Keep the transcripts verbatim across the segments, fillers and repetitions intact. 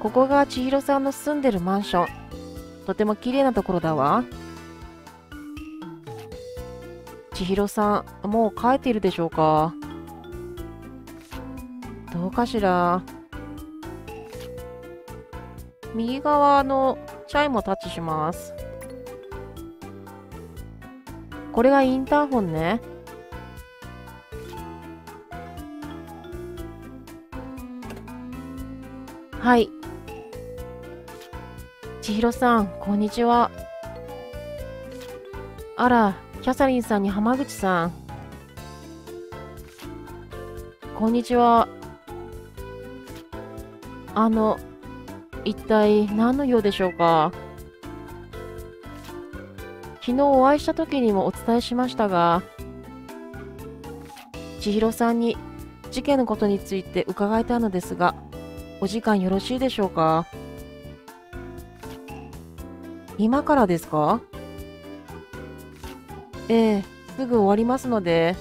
ここが千尋さんの住んでるマンション。とても綺麗なところだわ。千尋さん、もう帰っているでしょうか？どうかしら。右側のチャイムをタッチします。これがインターホンね。はい。千尋さん、こんにちは。あら、キャサリンさんに浜口さん。こんにちは。あの、一体何の用でしょうか？昨日お会いした時にもお伝えしましたが、千尋さんに事件のことについて伺いたいのですが、お時間よろしいでしょうか？今からですか？ええ、すぐ終わりますので。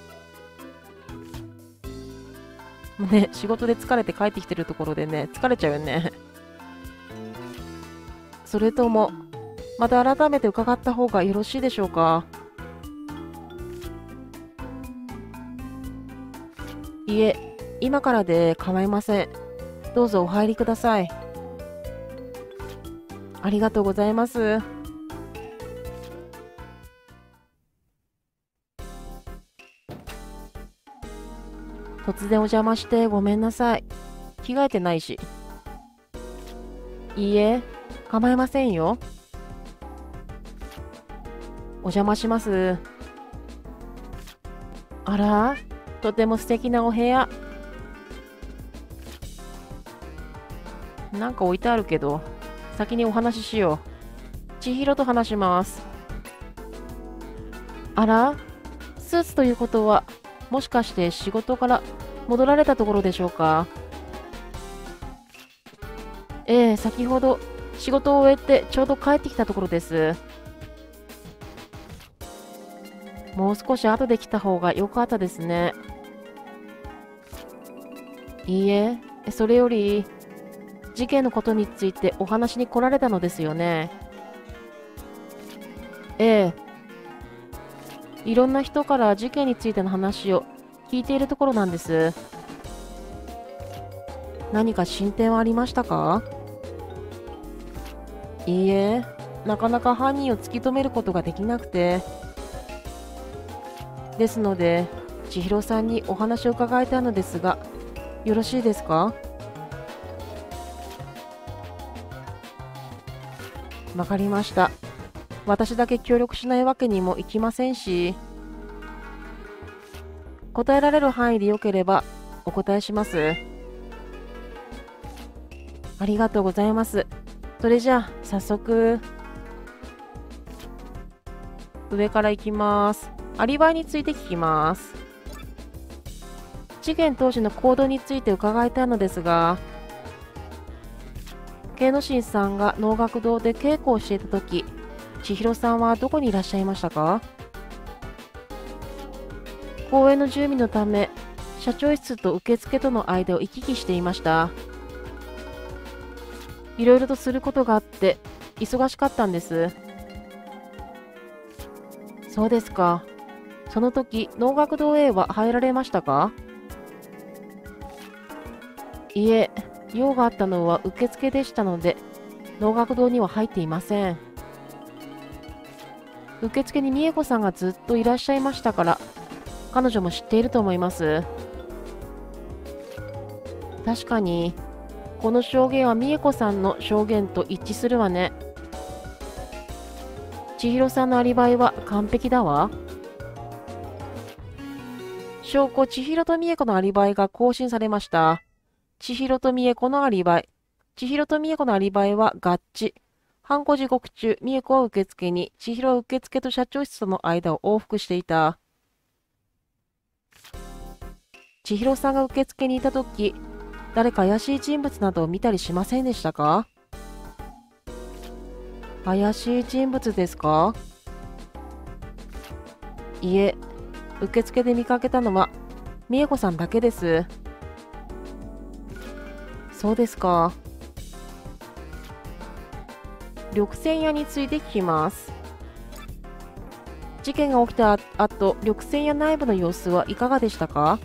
ね、仕事で疲れて帰ってきてるところでね、疲れちゃうよね。それとも、また改めて伺った方がよろしいでしょうか？いえ、今からで構いません。どうぞお入りください。ありがとうございます。突然お邪魔してごめんなさい。着替えてないし。いいえ、構いませんよ。お邪魔します。あら、とても素敵なお部屋。なんか置いてあるけど、先にお話ししよう。千尋と話します。あら、スーツということは、もしかして仕事から戻られたところでしょうか？ええ、先ほど仕事を終えてちょうど帰ってきたところです。もう少し後で来た方が良かったですね。いいえ、それより、事件のことについてお話に来られたのですよね。ええ、いろんな人から事件についての話を聞いているところなんです。何か進展はありましたか？いいえ、なかなか犯人を突き止めることができなくて。ですので、千尋さんにお話を伺いたいのですが、よろしいですか？わかりました。私だけ協力しないわけにもいきませんし、答えられる範囲でよければお答えします。ありがとうございます。それじゃあ、早速、上から行きます。アリバイについて聞きます。事件当時の行動について伺いたいのですが、慶之進さんが能楽堂で稽古をしていたとき、千尋さんはどこにいらっしゃいましたか？公園の住民のため、社長室と受付との間を行き来していました。いろいろとすることがあって、忙しかったんです。そうですか。その時、能楽堂へは入られましたか？いえ、用があったのは受付でしたので、能楽堂には入っていません。受付に美恵子さんがずっといらっしゃいましたから、彼女も知っていると思います。確かに、この証言は美恵子さんの証言と一致するわね。千尋さんのアリバイは完璧だわ。証拠、千尋と美恵子のアリバイが更新されました。千尋と美恵子のアリバイ。千尋と美恵子のアリバイは合致。犯行時刻中、美恵子は受付に、千尋は受付と社長室との間を往復していた。千尋さんが受付にいたとき、誰か怪しい人物などを見たりしませんでしたか？怪しい人物ですか？いえ、受付で見かけたのは、美恵子さんだけです。そうですか。 緑泉屋について聞きます。事件が起きた後、緑泉屋内部の様子はいかがでしたか？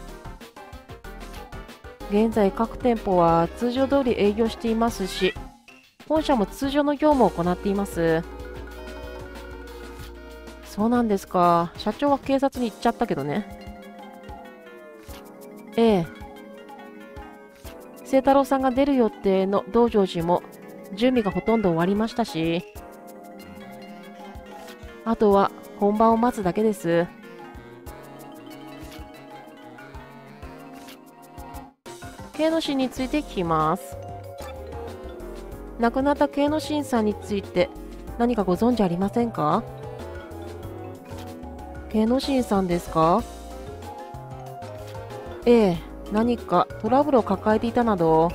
現在各店舗は通常通り営業していますし、本社も通常の業務を行っています。そうなんですか。社長は警察に行っちゃったけどね。ええ。清太郎さんが出る予定の道成寺も準備がほとんど終わりましたし、あとは本番を待つだけです。慶之進について聞きます。亡くなった慶之進さんについて何かご存知ありませんか？慶之進さんですか？ええ、何かトラブルを抱えていたなど。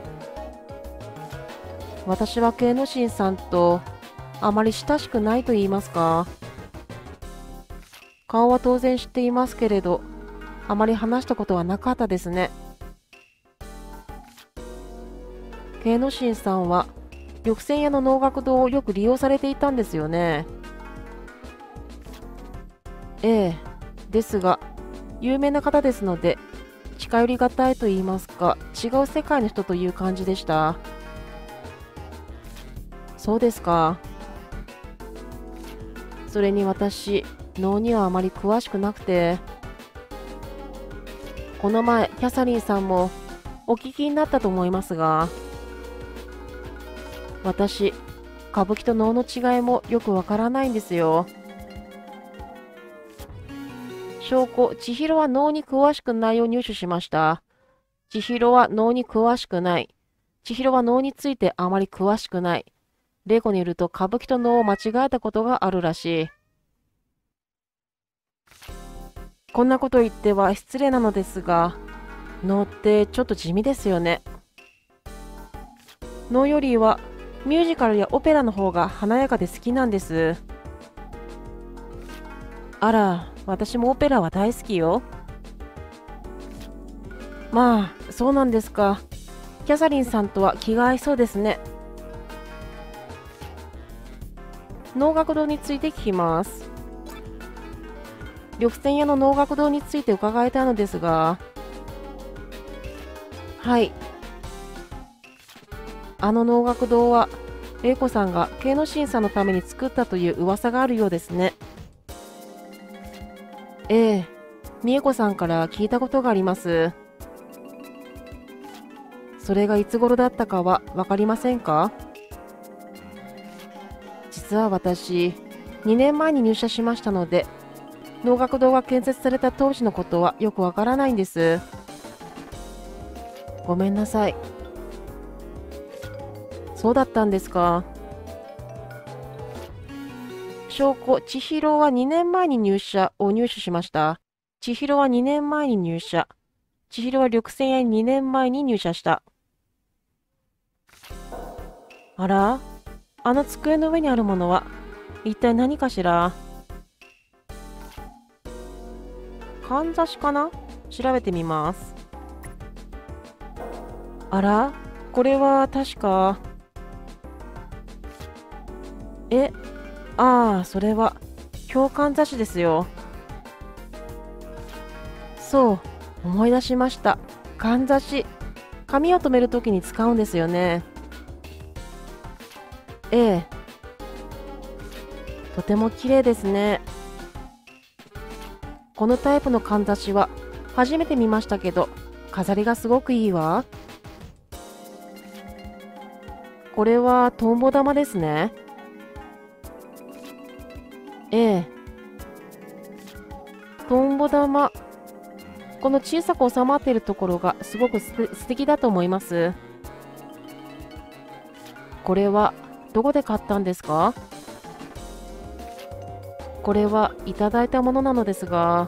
私は慶之進さんとあまり親しくないと言いますか。顔は当然知っていますけれど、あまり話したことはなかったですね。慶之進さんは緑泉屋の能楽堂をよく利用されていたんですよね。ええ、ですが有名な方ですので近寄りがたいと言いますか、違う世界の人という感じでした。そうですか。それに私、能にはあまり詳しくなくて、この前キャサリンさんもお聞きになったと思いますが、私、歌舞伎と能の違いもよくわからないんですよ。証拠、千尋は能に詳しくないを入手しました。千尋は能に詳しくない。千尋は能についてあまり詳しくない。玲子によると歌舞伎と能を間違えたことがあるらしい。こんなこと言っては失礼なのですが、能ってちょっと地味ですよね。能よりはミュージカルやオペラの方が華やかで好きなんです。あら、私もオペラは大好きよ。まあ、そうなんですか。キャサリンさんとは気が合いそうですね。能楽堂について聞きます。緑泉屋の能楽堂について伺いたいのですが、はい。あの能楽堂は、玲子さんが慶之進さんのために作ったという噂があるようですね。ええ、美恵子さんから聞いたことがあります。それがいつ頃だったかはわかりませんか？実は私、にねんまえに入社しましたので、能楽堂が建設された当時のことはよくわからないんです。ごめんなさい。そうだったんですか。証拠、千尋はにねんまえに入社を入手しました。千尋はにねんまえに入社。千尋は緑泉屋ににねんまえに入社した。あら、あの机の上にあるものは一体何かしら。かんざしかな？調べてみます。あら、これは確か。え、ああ、それは京かんざしですよ。そう、思い出しました。かんざし。髪を留めるときに使うんですよね。ええ。とても綺麗ですね。このタイプのかんざしは初めて見ましたけど、飾りがすごくいいわ。これはトンボ玉ですね。ええ。トンボ玉。この小さく収まっているところがすごくす素敵だと思います。これはどこで買ったんですか？これはいただいたものなのですが、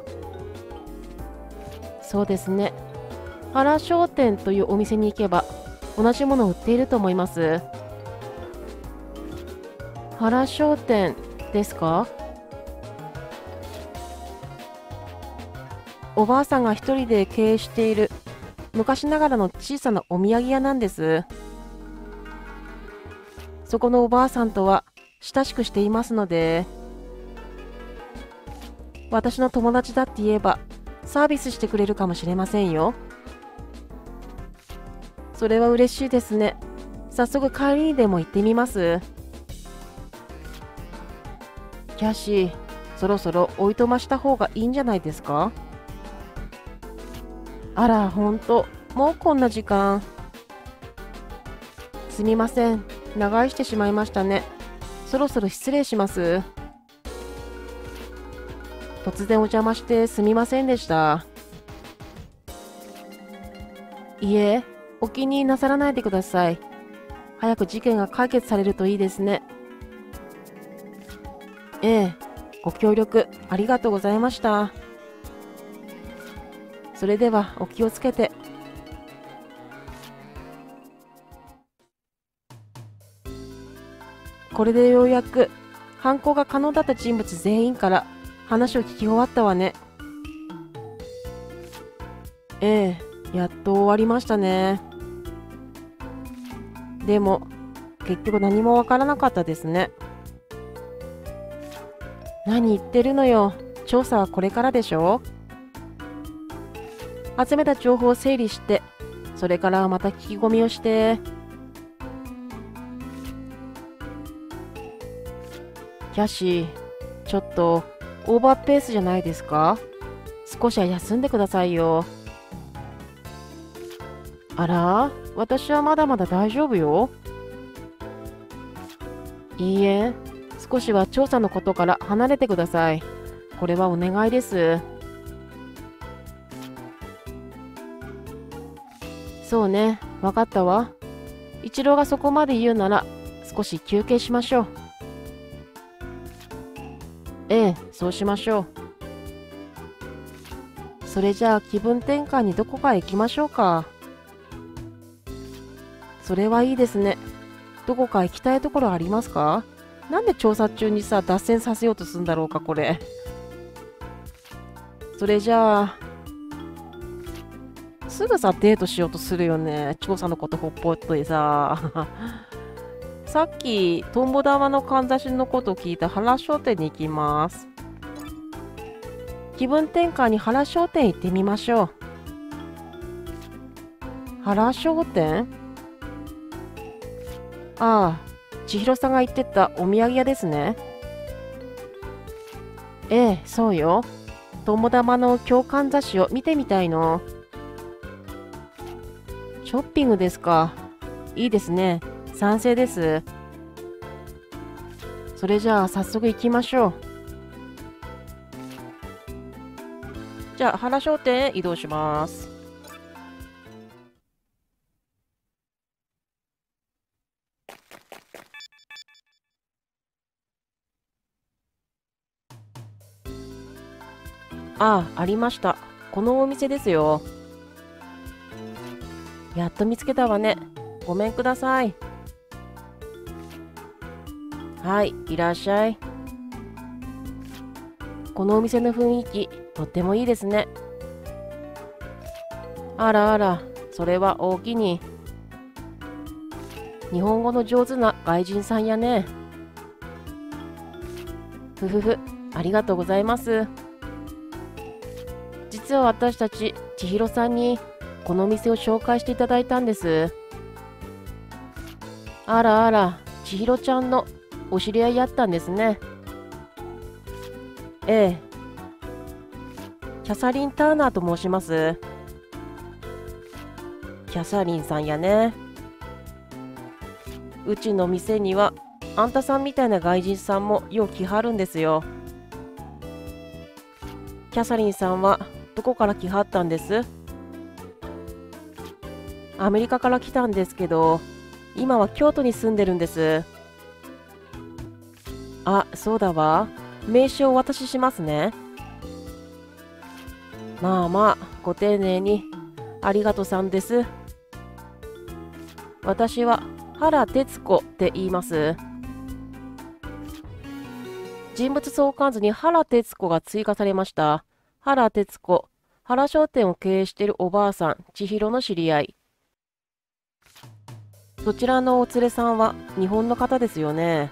そうですね。原商店というお店に行けば同じものを売っていると思います。原商店ですか？おばあさんが一人で経営している昔ながらの小さなお土産屋なんです。 そこのおばあさんとは親しくしていますので、私の友達だって言えばサービスしてくれるかもしれませんよ。それは嬉しいですね。早速帰りにでも行ってみます。キャシー、そろそろおいとました方がいいんじゃないですか？あら、ほんと、もうこんな時間。すみません。長居してしまいましたね。そろそろ失礼します。突然お邪魔してすみませんでした。いえ、お気になさらないでください。早く事件が解決されるといいですね。ええ、ご協力ありがとうございました。それではお気をつけて。これでようやく犯行が可能だった人物全員から話を聞き終わったわね。ええ、やっと終わりましたね。でも結局何もわからなかったですね。何言ってるのよ。調査はこれからでしょ。集めた情報を整理して、それからまた聞き込みをして。キャシー、ちょっとオーバーペースじゃないですか？少しは休んでくださいよ。あら、私はまだまだ大丈夫よ。いいえ、少しは調査のことから離れてください。これはお願いです。そうね、わかったわ。一郎がそこまで言うなら少し休憩しましょう。ええ、そうしましょう。それじゃあ気分転換にどこかへ行きましょうか。それはいいですね。どこか行きたいところありますか？なんで調査中にさ、脱線させようとするんだろうか、これ。それじゃあ、すぐさ、デートしようとするよね。調査のことほっぽっといさ。さっき、トンボ玉のかんざしのことを聞いた原商店に行きます。気分転換に原商店行ってみましょう。原商店？ああ、千尋さんが言ってたお土産屋ですね。ええ、そうよ。友玉の共感雑誌を見てみたいの。ショッピングですか。いいですね。賛成です。それじゃあ早速行きましょう。じゃあ原商店へ移動します。ああ、ありました。このお店ですよ。やっと見つけたわね。ごめんください。はい、いらっしゃい。このお店の雰囲気、とってもいいですね。あらあら、それは大きに。日本語の上手な外人さんやね。ふふふ、ありがとうございます。実は私たち千尋さんにこのお店を紹介していただいたんです。あらあら、千尋ちゃんのお知り合いやったんですね。ええ、キャサリン・ターナーと申します。キャサリンさんやね。うちの店にはあんたさんみたいな外人さんもよう来はるんですよ。キャサリンさんはどこから来はったんです？アメリカから来たんですけど、今は京都に住んでるんです。あ、そうだわ。名刺をお渡ししますね。まあまあ、ご丁寧に。ありがとさんです。私は原哲子って言います。人物相関図に原哲子が追加されました。原哲子、原商店を経営しているおばあさん、千尋の知り合い。 そちらのお連れさんは日本の方ですよね。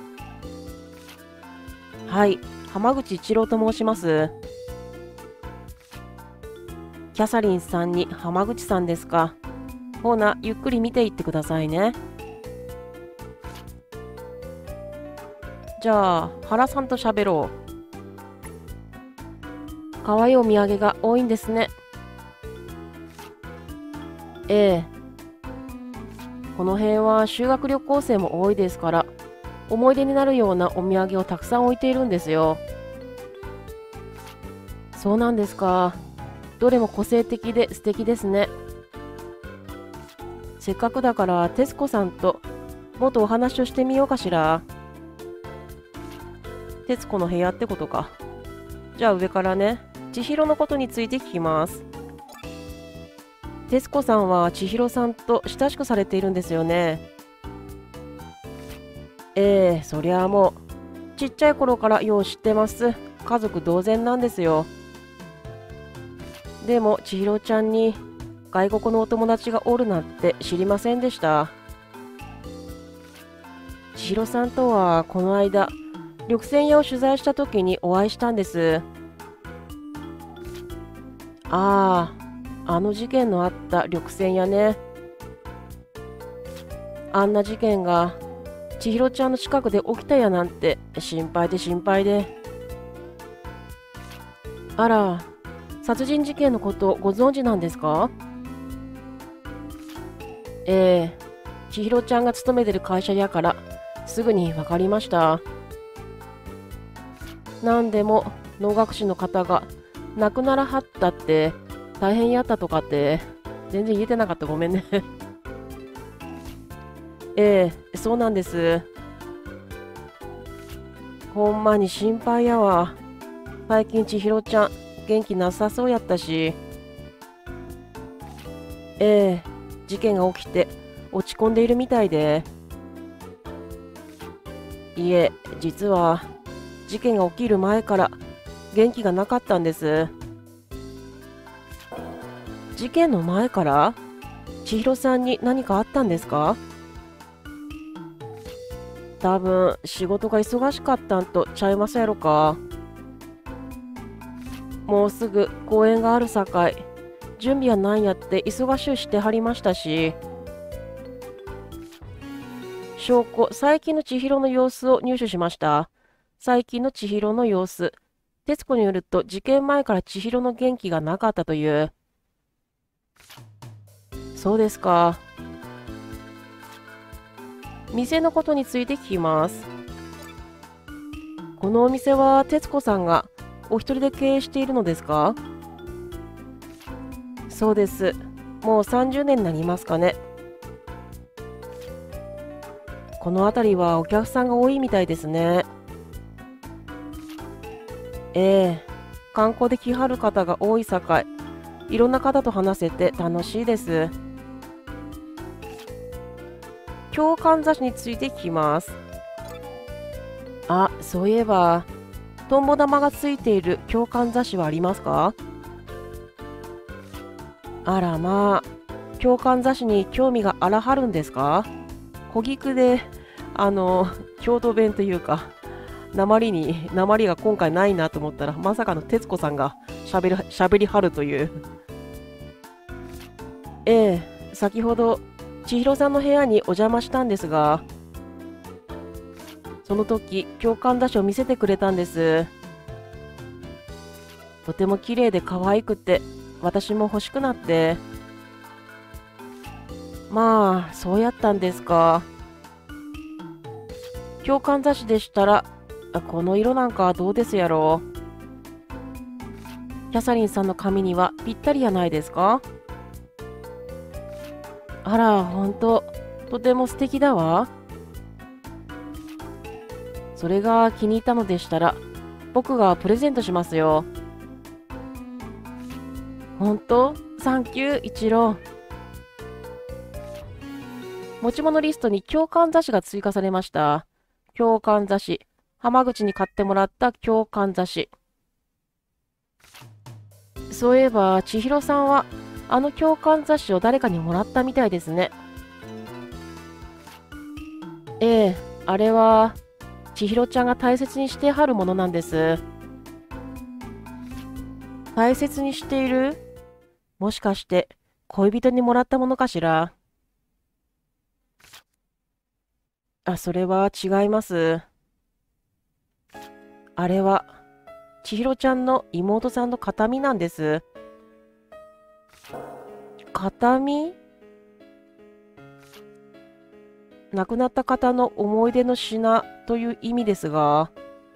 はい、浜口一郎と申します。キャサリンさんに浜口さんですか。ほな、ゆっくり見ていってくださいね。じゃあ、原さんと喋ろう。かわいいお土産が多いんですね。ええ。この辺は修学旅行生も多いですから、思い出になるようなお土産をたくさん置いているんですよ。そうなんですか。どれも個性的で素敵ですね。せっかくだから徹子さんともっとお話をしてみようかしら。徹子の部屋ってことか。じゃあ上からね、千尋のことについて聞きます。徹子さんは千尋さんと親しくされているんですよね。ええ、そりゃあもうちっちゃい頃からよう知ってます。家族同然なんですよ。でも千尋ちゃんに外国のお友達がおるなんて知りませんでした。千尋さんとはこの間緑泉屋を取材した時にお会いしたんです。ああ、あの事件のあった緑泉屋ね。あんな事件が千尋ちゃんの近くで起きたやなんて心配で心配で。あら、殺人事件のことご存知なんですか？ええ、千尋ちゃんが勤めてる会社やからすぐに分かりました。なんでも能楽師の方が亡くならはったって大変やったとかって全然言えてなかった、ごめんね。ええ、そうなんです。ほんまに心配やわ。最近千尋ちゃん元気なさそうやったし。ええ、事件が起きて落ち込んでいるみたいで。いえ、実は事件が起きる前から元気がなかったんです。事件の前から？千尋さんに何かあったんですか？多分仕事が忙しかったんとちゃいますやろか。もうすぐ公演があるさかい、準備はなんやって忙しゅうしてはりましたし。証拠、最近の千尋の様子を入手しました。最近の千尋の様子。徹子によると事件前から千尋の元気がなかったという。そうですか。店のことについて聞きます。このお店は徹子さんがお一人で経営しているのですか？そうです。もうさんじゅうねんになりますかね。この辺りはお客さんが多いみたいですね。ええ、観光で来はる方が多いさかい、いろんな方と話せて楽しいです。京かんざしについて聞きます。あ、そういえば、とんぼ玉がついている京かんざしはありますか？あらまあ、京かんざしに興味があらはるんですか？小菊で、あの、京都弁というか、鉛に、鉛が今回ないなと思ったら、まさかの徹子さんがしゃべり、しゃべりはるという。ええ、先ほど、千尋さんの部屋にお邪魔したんですが、その時、京かんざしを見せてくれたんです。とても綺麗で可愛くて、私も欲しくなって。まあ、そうやったんですか。京かんざしでしたら、この色なんかどうですやろう。キャサリンさんの髪にはぴったりやないですか。あら、ほんと、とても素敵だわ。それが気に入ったのでしたら、僕がプレゼントしますよ。ほんと？サンキュー、一郎。持ち物リストに京かんざしが追加されました。京かんざし。浜口に買ってもらった京かんざし。そういえば、千尋さんは、あの京かんざしを誰かにもらったみたいですね。 ええ、あれは、千尋ちゃんが大切にしてはるものなんです。大切にしている？もしかして、恋人にもらったものかしら？あ、それは違います。あれは、千尋ちゃんの妹さんの形見なんです。形見？亡くなった方の思い出の品という意味ですが、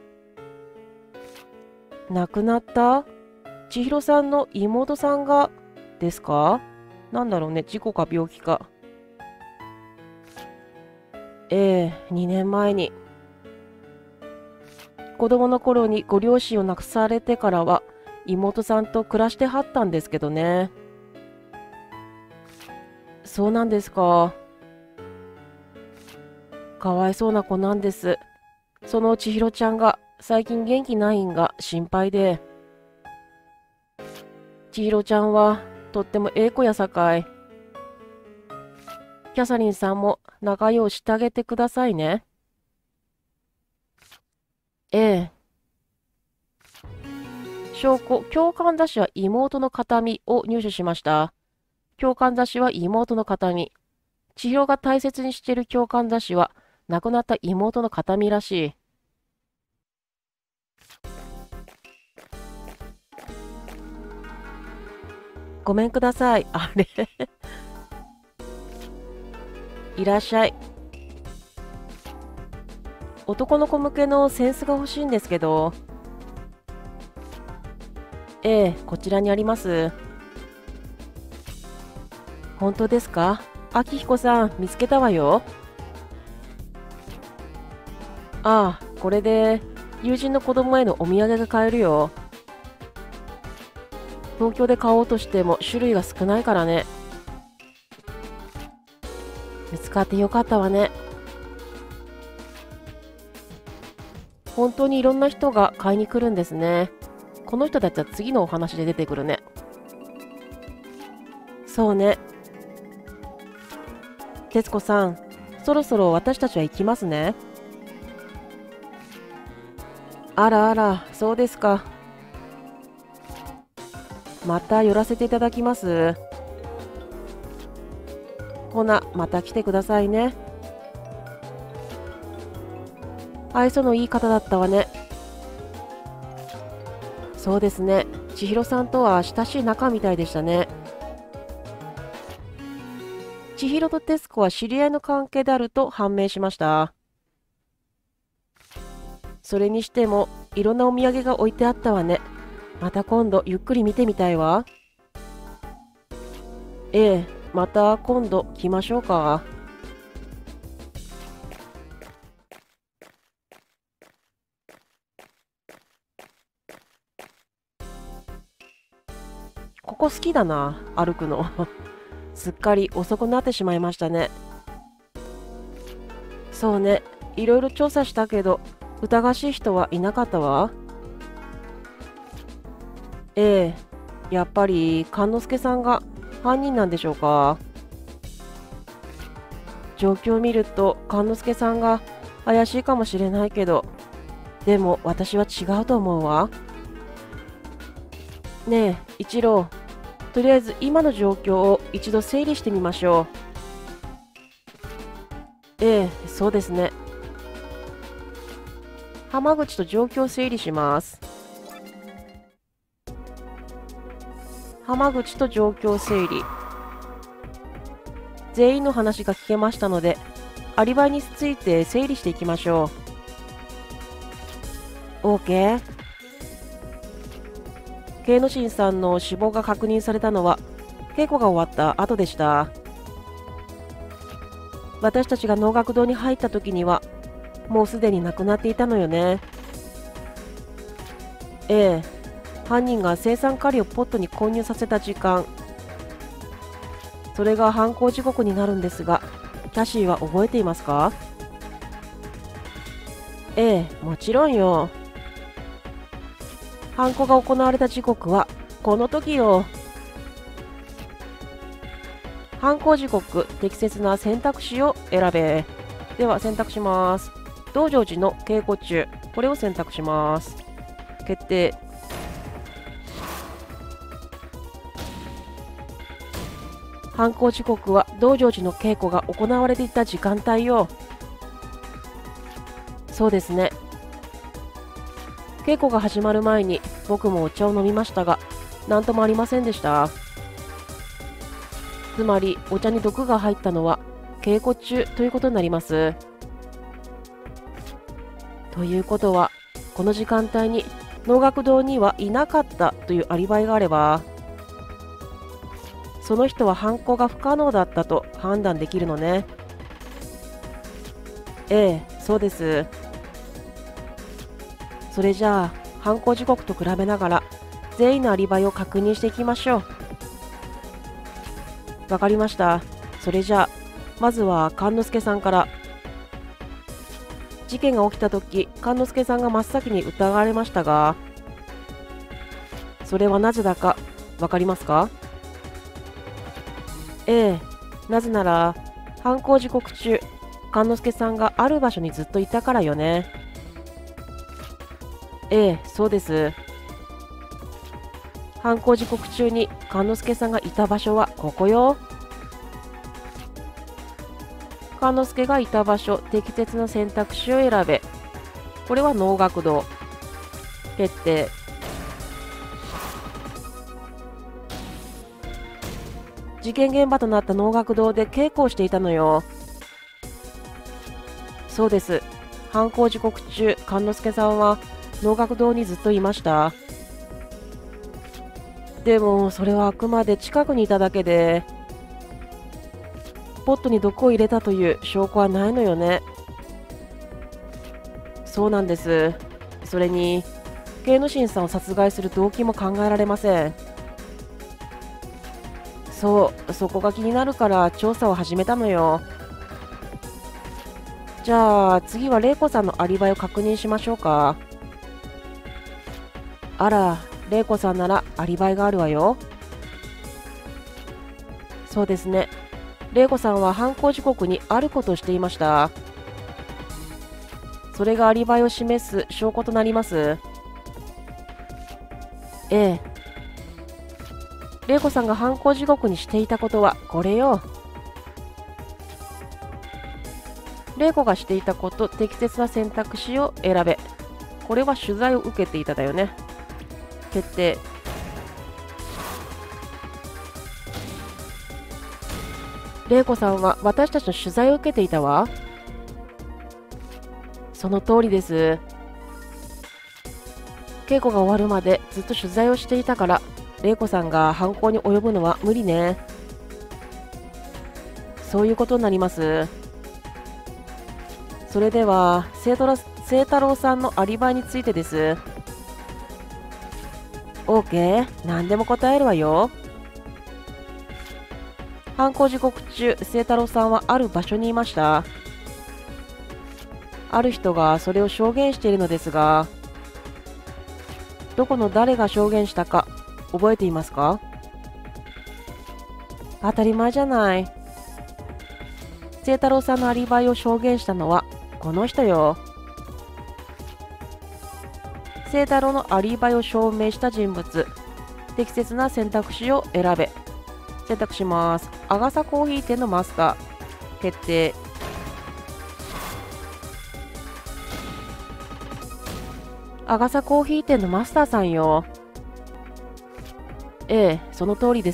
亡くなった千尋さんの妹さんがですか？なんだろうね、事故か病気か。ええ、にねんまえに。子供の頃にご両親を亡くされてからは、妹さんと暮らしてはったんですけどね。そうなんですか。かわいそうな子なんです。その千尋ちゃんが最近元気ないんが心配で。千尋ちゃんはとってもええ子やさかい。キャサリンさんも仲良うしてあげてくださいね。ええ。証拠、共感雑誌は妹の形見を入手しました。共感雑誌は妹の形見。千尋が大切にしている共感雑誌は亡くなった妹の形見らしい。ごめんください。あれいらっしゃい。男の子向けのセンスが欲しいんですけど。ええ、こちらにあります。本当ですか？秋彦さん、見つけたわよ。ああ、これで友人の子供へのお土産が買えるよ。東京で買おうとしても種類が少ないからね。見つかってよかったわね。本当にいろんな人が買いに来るんですね。この人たちは次のお話で出てくるね。そうね。徹子さん、そろそろ私たちは行きますね。あらあら、そうですか。また寄らせていただきます。ほな、また来てくださいね。愛想のいい方だったわね。そうですね。千尋さんとは親しい仲みたいでしたね。千尋と徹子は知り合いの関係であると判明しました。それにしても、いろんなお土産が置いてあったわね。また今度ゆっくり見てみたいわ。ええ、また今度来ましょうか。ここ好きだな、歩くの。すっかり遅くなってしまいましたね。そうね、いろいろ調査したけど、疑わしい人はいなかったわ。ええ、やっぱり勘之助さんが犯人なんでしょうか。状況を見ると勘之助さんが怪しいかもしれないけど、でも私は違うと思うわ。ねえ、一郎、とりあえず今の状況を一度整理してみましょう。ええ、そうですね。浜口と状況を整理します。浜口と状況整理。全員の話が聞けましたので、アリバイについて整理していきましょう。OK。慶之進さんの死亡が確認されたのは、稽古が終わった後でした。私たちが能楽堂に入った時には、もうすでに亡くなっていたのよね。ええ。犯人が青酸カリをポットに混入させた時間、それが犯行時刻になるんですが、キャシーは覚えていますか？ええ、もちろんよ。犯行が行われた時刻はこの時よ。犯行時刻、適切な選択肢を選べ。 では選択します。道成寺の稽古中。これを選択します。決定。犯行時刻は道成寺の稽古が行われていた時間帯よ。そうですね。稽古が始まる前に僕もお茶を飲みましたが、何ともありませんでした。つまりお茶に毒が入ったのは稽古中ということになります。ということは、この時間帯に能楽堂にはいなかったというアリバイがあれば、その人は犯行が不可能だったと判断できるのね。ええ、そうです。それじゃあ、犯行時刻と比べながら全員のアリバイを確認していきましょう。わかりました。それじゃあ、まずは勘之助さんから。事件が起きた時、勘之助さんが真っ先に疑われましたが、それはなぜだかわかりますか？ええ、なぜなら犯行時刻中、勘之助さんがある場所にずっといたからよね。ええ、そうです。犯行時刻中に勘之助さんがいた場所はここよ。勘之助がいた場所、適切な選択肢を選べ。これは能楽堂。決定。事件現場となった能楽堂で稽古をしていたのよ。そうです。犯行時刻中、勘之助さんは能楽堂にずっといました。でも、それはあくまで近くにいただけで、ポットに毒を入れたという証拠はないのよね。そうなんです。それに、慶之進さんを殺害する動機も考えられません。そう、そこが気になるから調査を始めたのよ。じゃあ、次は玲子さんのアリバイを確認しましょうか。あら、玲子さんならアリバイがあるわよ。そうですね。玲子さんは犯行時刻にあることをしていました。それがアリバイを示す証拠となります。ええ。玲子さんが犯行時刻にしていたことはこれよ。玲子がしていたこと、適切な選択肢を選べ。これは取材を受けていただよね。決定。玲子さんは私たちの取材を受けていたわ。その通りです。稽古が終わるまでずっと取材をしていたから、玲子さんが犯行に及ぶのは無理ね。そういうことになります。それでは清太郎、清太郎さんのアリバイについてです。OK、何でも答えるわよ。犯行時刻中、清太郎さんはある場所にいました。ある人がそれを証言しているのですが、どこの誰が証言したか覚えていますか？当たり前じゃない。清太郎さんのアリバイを証言したのはこの人よ。清太郎のアリバイを証明した人物、適切な選択肢を選べ。選択します。アガサコーヒー店のマスター。決定。アガサコーヒー店のマスターさんよ。ええ、その通りです。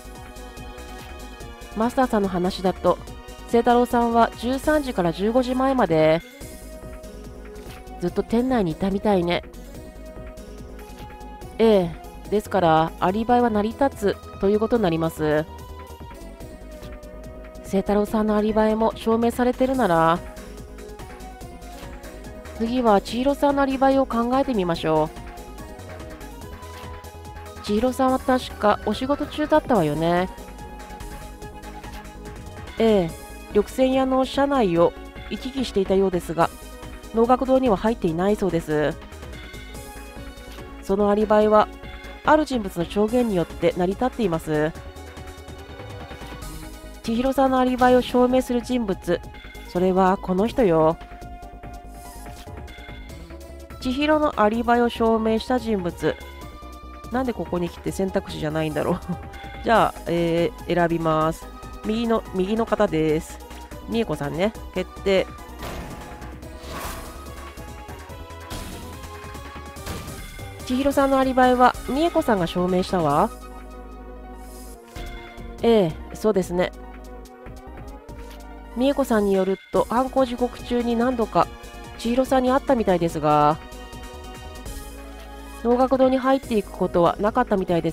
マスターさんの話だと、清太郎さんはじゅうさんじからじゅうごじまえまでずっと店内にいたみたいね。ええ、ですからアリバイは成り立つということになります。清太郎さんのアリバイも証明されてるなら、次は千尋さんのアリバイを考えてみましょう。千尋さんは確かお仕事中だったわよね。ええ、緑泉屋の社内を行き来していたようですが、能楽堂には入っていないそうです。そのアリバイはある人物の証言によって成り立っています。千尋さんのアリバイを証明する人物、 それはこの人よ。千尋のアリバイを証明した人物。なんでここに来て選択肢じゃないんだろう。じゃあ、えー、選びます。右の、右の方です。みえこさんね。決定。千尋さんのアリバイはみえこさんが証明したわ。ええ、そうですね。みえこさんによると犯行時刻中に何度か千尋さんに会ったみたいですが、能楽堂に入っていくことはなかったみたいです。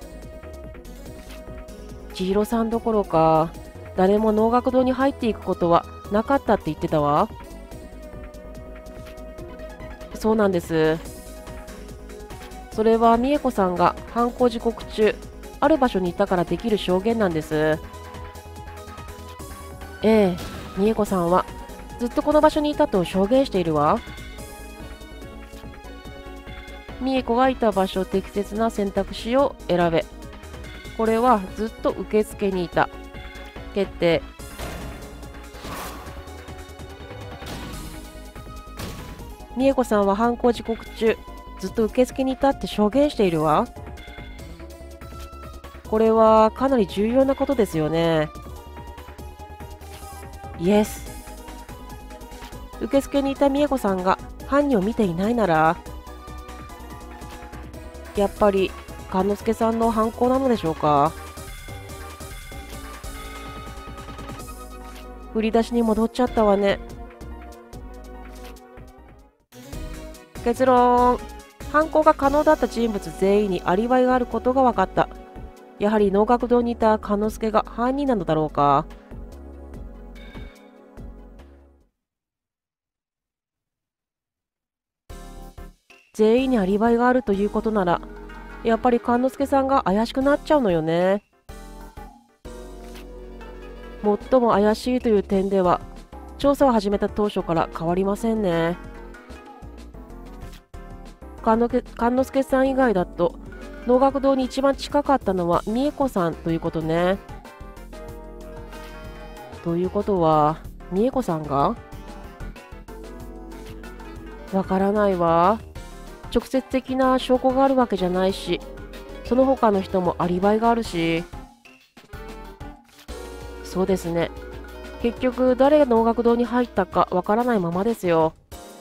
千尋さんどころか誰も能楽堂に入っていくことはなかったって言ってたわ。そうなんです。それは美恵子さんが犯行時刻中ある場所にいたからできる証言なんです。ええ、美恵子さんはずっとこの場所にいたと証言しているわ。美恵子がいた場所適切な選択肢を選べ。これはずっと受付にいた。決定。美恵子さんは犯行時刻中ずっと受付にいたって証言しているわ。これはかなり重要なことですよね。イエス。受付にいた美恵子さんが犯人を見ていないなら、やっぱり勘之助さんの犯行なのでしょうか。振り出しに戻っちゃったわね。結論、犯行が可能だった人物全員にアリバイがあることが分かった。やはり能楽堂にいた勘之助が犯人なのだろうか。全員にアリバイがあるということなら、やっぱり勘之助さんが怪しくなっちゃうのよね。最も怪しいという点では、調査を始めた当初から変わりませんね。勘之助さん以外だと、能楽堂に一番近かったのは美恵子さんということね。ということは、美恵子さんがわからないわ。直接的な証拠があるわけじゃないし、その他の人もアリバイがあるし。そうですね。結局誰が能楽堂に入ったかわからないままですよ。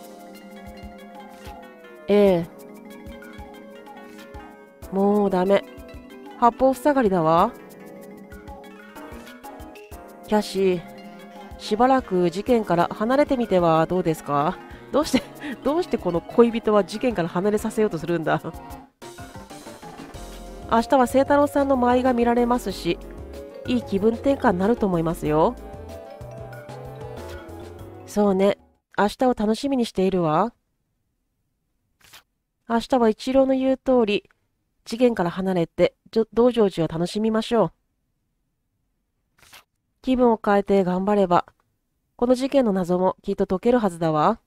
ええ。もうダメ。八方塞がりだわ。キャシー、しばらく事件から離れてみてはどうですか？どうしてどうしてこの恋人は事件から離れさせようとするんだ。明日は清太郎さんの舞が見られますし、いい気分転換になると思いますよ。そうね。明日を楽しみにしているわ。明日は一郎の言う通り、事件から離れて道成寺を楽しみましょう。気分を変えて頑張れば、この事件の謎もきっと解けるはずだわ。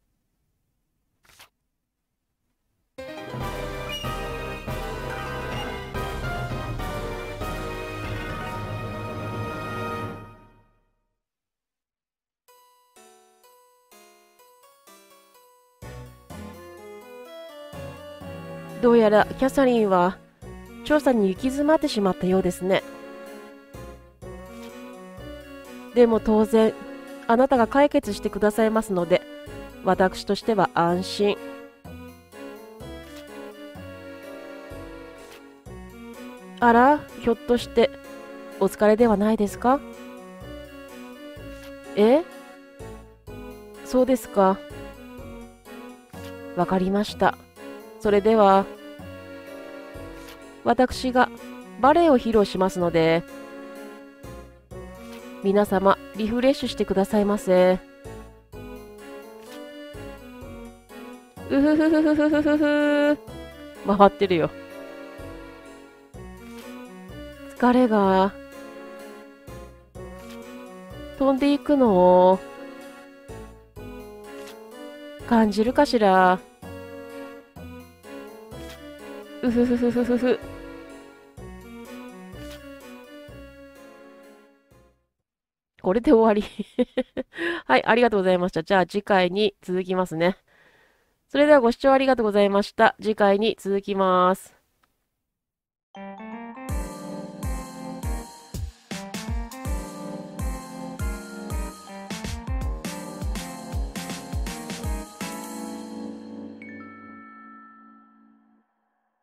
どうやらキャサリンは調査に行き詰まってしまったようですね。でも当然、あなたが解決してくださいますので、私としては安心。あら、ひょっとしてお疲れではないですか？え？そうですか。わかりました。それでは、私がバレエを披露しますので、皆様リフレッシュしてくださいませ。うふふふふふふふふ。回ってるよ。疲れが飛んでいくのを感じるかしら。うふふふふふふ。 これで終わり。はい、ありがとうございました。じゃあ次回に続きますね。それではご視聴ありがとうございました。次回に続きます。